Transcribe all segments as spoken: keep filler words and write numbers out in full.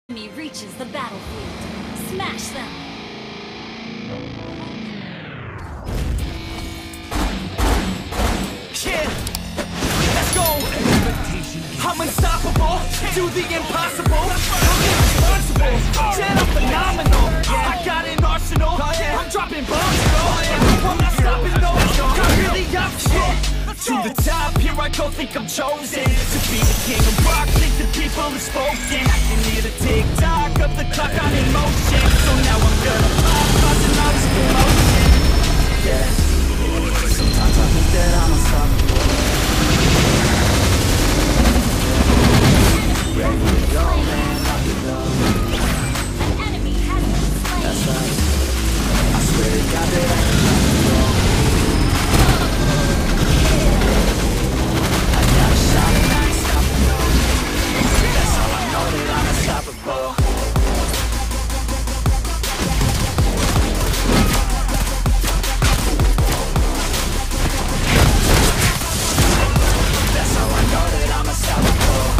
Enemy reaches the battlefield. Smash them! Yeah, let's go! I'm unstoppable, do the impossible. I'm irresponsible, yeah, I'm phenomenal. I got an arsenal, I'm dropping bombs, bro. I'm not stopping, no, I'm really up. To the top, here I go, think I'm chosen to be the king of rock, think the people have spoken. I can hear the tick-tock of the clock, I'm in motion. So now I'm gonna pop, causing all this commotion. Yeah, sometimes I think that I'm unstoppable. Ready to go, man, rock it up. An enemy has been slain. That's right, I swear to God that I can rock it up. Unstoppable. That's how I know that I'm unstoppable.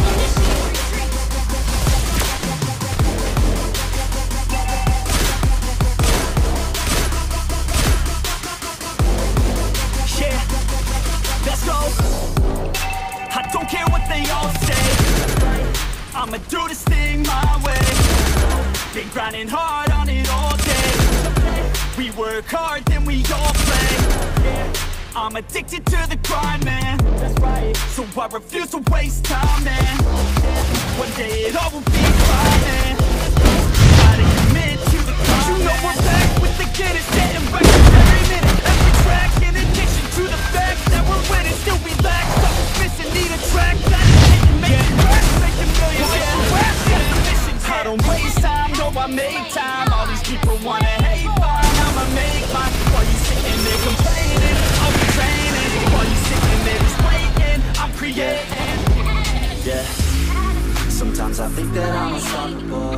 Yeah, let's go. I don't care what they all say, I'ma do this thing my way. Been grinding hard on it all day. We work hard, then we all play. I'm addicted to the grind, man. That's right. So I refuse to waste time, man. One day it all will be fine, man. Gotta commit to the grind. You know we're back with the Guinness, getting records every minute, every track. In addition to the fact that we're winning, still we lack. Something's missing, need a track that is hitting, making rap, making millions. I don't waste time, no, I make time. All these people wanna hate, fine, I'ma make mine. While you sitting there complaining, I'll be training. While you sitting there just waiting, I'm creating. Yeah, sometimes I think that I'm unstoppable.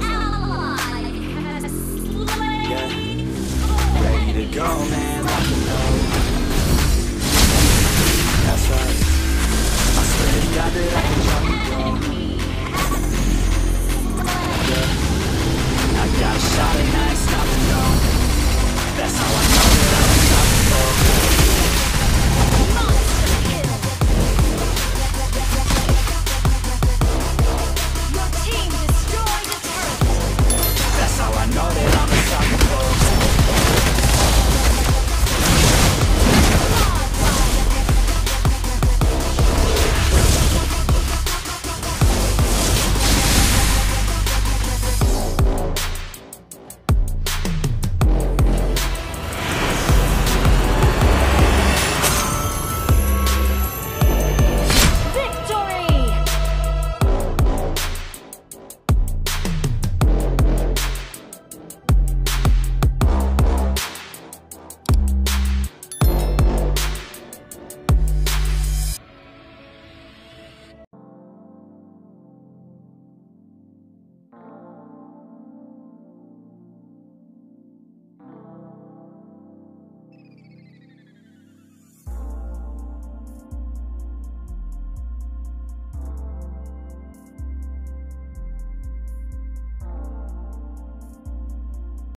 Yeah, ready to go, man, rock and roll. That's right, I swear to God that I can drop it, bro.